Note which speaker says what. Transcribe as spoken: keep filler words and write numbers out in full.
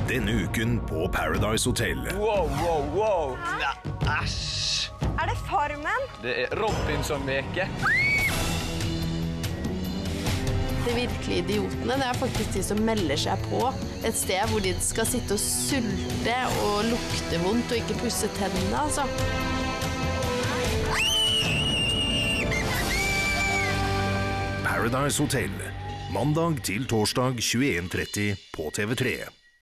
Speaker 1: Denne uken på Paradise Hotel.
Speaker 2: Wow, wow, wow. Nei, æsj.
Speaker 3: Er det Farmen?
Speaker 2: Det er Robinson-veke.
Speaker 4: De virkelige idiotene, det er faktisk de som melder seg på et sted hvor de skal sitte og sulte og lukte vondt og ikke pusse tennene, altså.
Speaker 1: Paradise Hotel. Mandag til torsdag tjueen tretti på T V tre.